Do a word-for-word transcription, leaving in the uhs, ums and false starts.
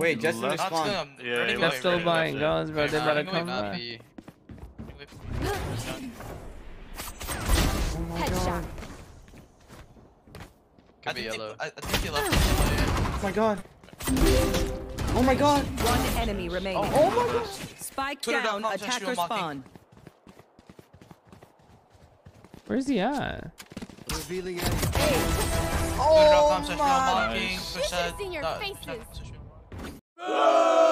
Wait, Jett didn't Left. spawn. Yeah, he They're left. still He buying left, guns, bro. They yeah. better Nah, come not back. be. Oh my Headshot. god. Could I be think, yellow. they, I, I think they left. Oh, Oh my god. Oh my god. One enemy remaining. Oh my god. Spike Put it down. up, not just Attacker your marking. spawn. Where's he at? Revealing area. Oh my! Nice. You should have seen your faces.